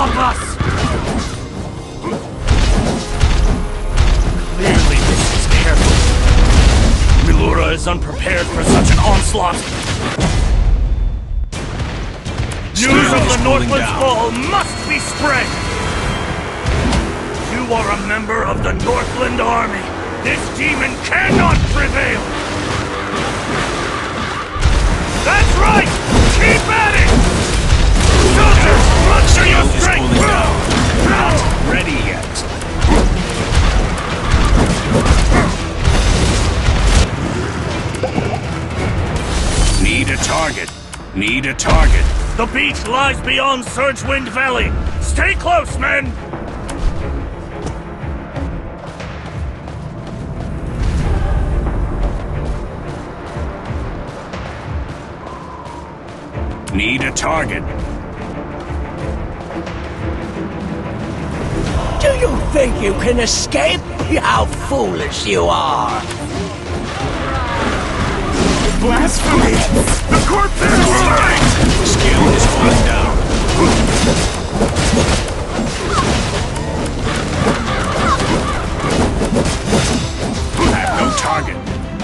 stop us! Clearly this is careful. Milura is unprepared for such an onslaught. News of the Northland's fall must be spread! You are a member of the Northland army. This demon cannot prevail! That's right! Keep at it! Soldiers, muster your strength! Not ready yet. Need a target. Need a target. The beach lies beyond Surgewind Valley. Stay close, men! Need a target. Do you think you can escape? How foolish you are! Blasphemy! The corpse is alive! Skill is falling down. Have no target.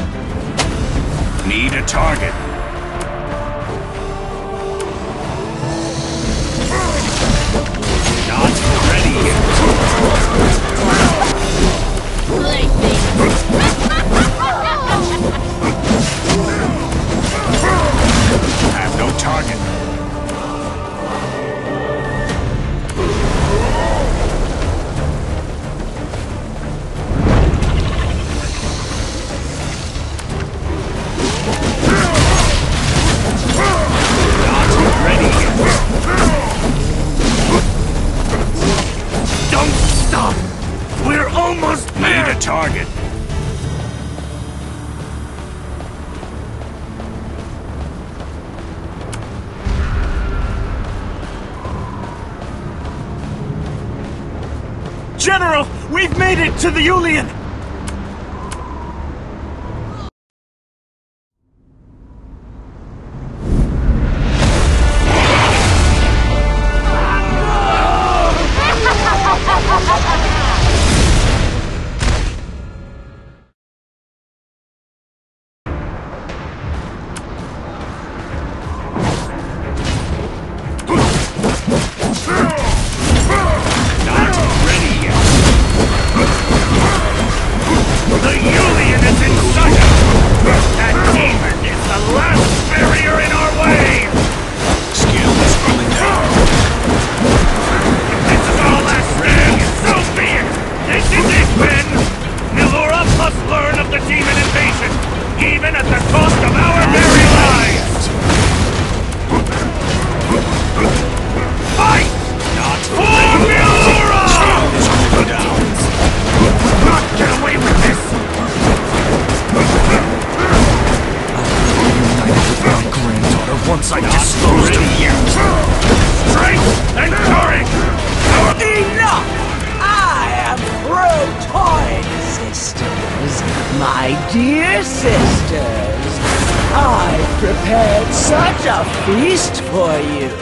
Need a target. Not ready yet. Have no target. Not ready yet. Don't stop! We're almost there! Need a target. General! We've made it to the Yulian! Once I disposed of you! Strength and courage! Enough! I am Protoid, sisters. My dear sisters. I've prepared such a feast for you.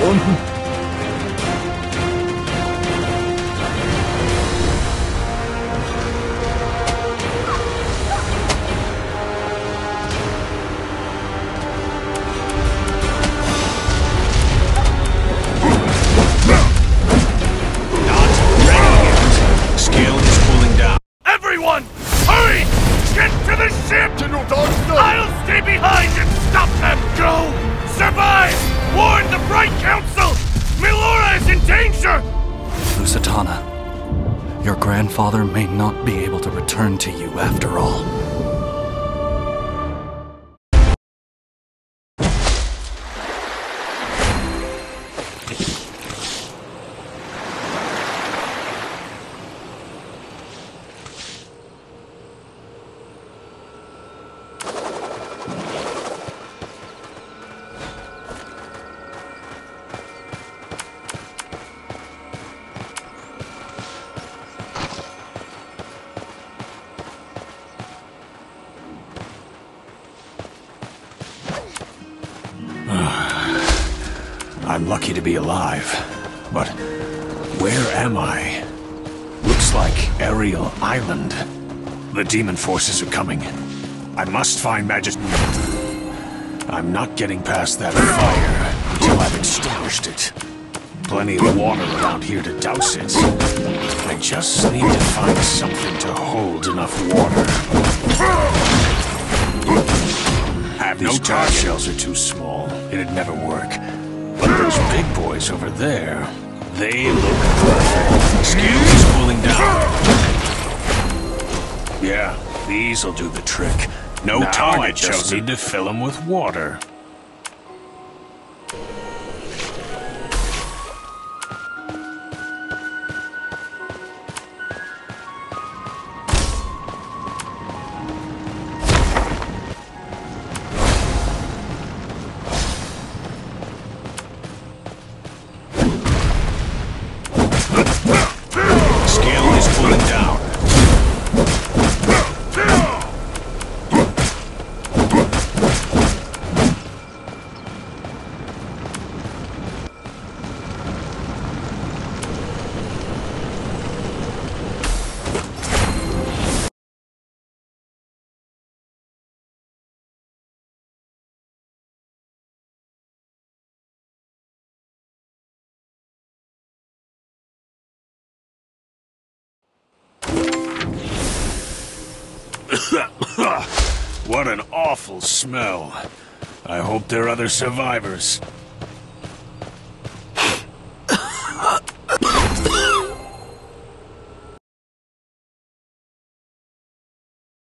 I'll stay behind and stop them! Go! Survive! Warn the Bright Council! Milura is in danger! Lusitana, your grandfather may not be able to return to you after all. I'm lucky to be alive, but Where am I? Looks like Ariel Island. The demon forces are coming. I must find Majesty. I'm not getting past that fire until I've extinguished it. Plenty of water around here to douse it. I just need to find something to hold enough water. These target shells are too small. It'd never work. But those big boys over there, they look perfect. Scale is cooling down. Yeah, these'll do the trick. No target, just need to fill them with water. Scale is cooling down. What an awful smell. I hope there are other survivors.